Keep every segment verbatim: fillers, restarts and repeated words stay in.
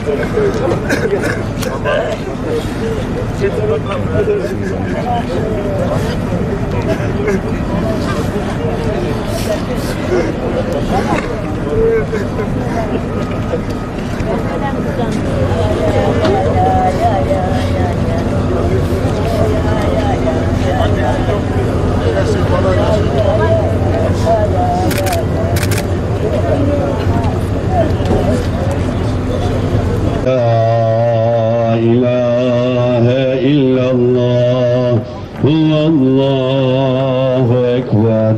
La ilahe illallah, Allahu ekber.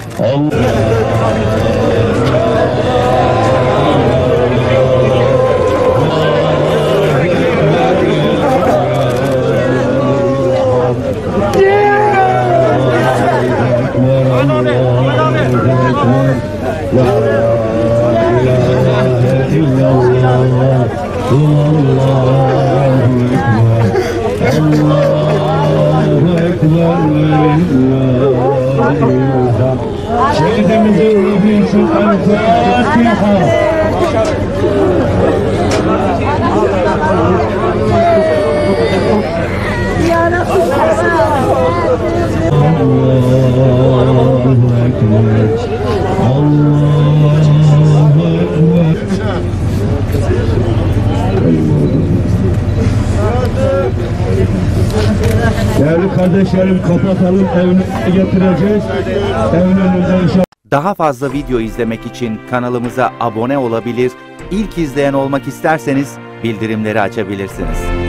Şehidimizin ruhu için El-Fatiha. Ya Allahu Ekber. Allahu Ekber. Değerli kardeşlerim, kapatalım, evine getireceğiz. Evin önünde inşallah. Daha fazla video izlemek için kanalımıza abone olabilir, ilk izleyen olmak isterseniz bildirimleri açabilirsiniz.